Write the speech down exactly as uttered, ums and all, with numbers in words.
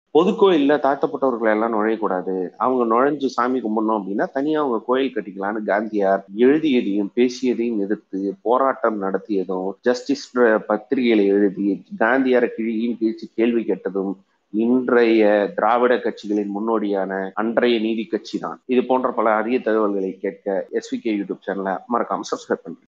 பொது கோயில்ல தாழ்த்தப்பட்டவர்களை எல்லாம் நுழையக்கூடாது, அவங்க நுழைஞ்சு சாமி கும்பிடணும் அப்படின்னா தனியா அவங்க கோயில் கட்டிக்கலான்னு காந்தியார் எழுதியதையும் பேசியதையும் எதிர்த்து போராட்டம் நடத்தியதும், ஜஸ்டிஸ் பத்திரிகையில எழுதி காந்தியார கிழியும் கிழிச்சு கேள்வி கேட்டதும் இன்றைய திராவிட கட்சிகளின் முன்னோடியான அன்றைய நீதி கட்சி தான். இது போன்ற பல அரிய தகவல்களை கேட்க எஸ்விகே யூடியூப் சேனலை மறக்காம சப்ஸ்கிரைப் பண்ணுங்க.